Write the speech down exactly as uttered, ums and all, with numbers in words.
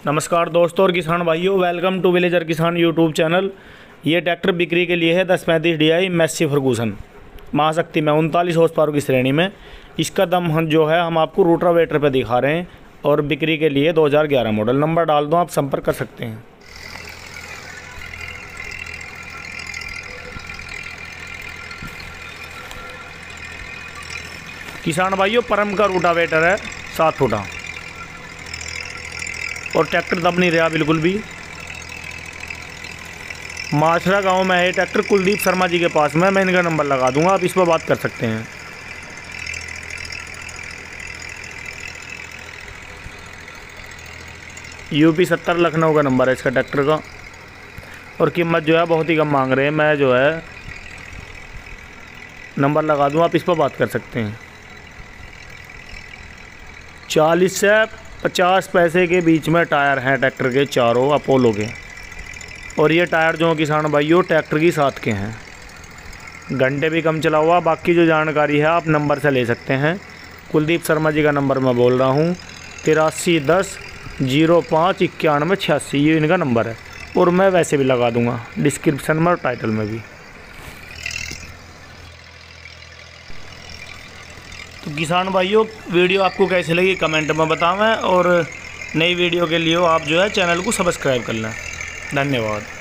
नमस्कार दोस्तों और किसान भाइयों, welcome to villager Kisan YouTube channel. ये ट्रैक्टर बिक्री के लिए है दस पैंतीस डी आई मैसी फर्गूसन महाशक्ति में उनतालीस हॉर्स पावर की श्रेणी में। इसका दम हम जो है हम आपको रोटावेटर पे दिखा रहे हैं और बिक्री के लिए दो हज़ार ग्यारह मॉडल। नंबर डाल दो, आप संपर्क कर सकते हैं। किसान भाइयों, परम का रोटावेटर है, सात फुटा, और ट्रैक्टर दब नहीं रहा बिल्कुल भी। माछरा गांव में है ट्रैक्टर, कुलदीप शर्मा जी के पास में। मैं इनका नंबर लगा दूंगा, आप इस पर बात कर सकते हैं। यूपी सत्तर लखनऊ का नंबर है इसका ट्रैक्टर का, और कीमत जो है बहुत ही कम मांग रहे हैं। मैं जो है नंबर लगा दूंगा, आप इस पर बात कर सकते हैं। चालीस से पचास पैसे के बीच में टायर हैं ट्रैक्टर के चारों अपोलो के, और ये टायर जो किसान भाइयों ट्रैक्टर की साथ के हैं। घंटे भी कम चला हुआ। बाकी जो जानकारी है आप नंबर से ले सकते हैं। कुलदीप शर्मा जी का नंबर मैं बोल रहा हूँ, तिरासी दस जीरो पाँच इक्यानवे छियासी, ये इनका नंबर है। और मैं वैसे भी लगा दूँगा डिस्क्रिप्शन में और टाइटल में भी। तो किसान भाइयों, वीडियो आपको कैसी लगी कमेंट में बतावें, और नई वीडियो के लिए आप जो है चैनल को सब्सक्राइब कर लें। धन्यवाद।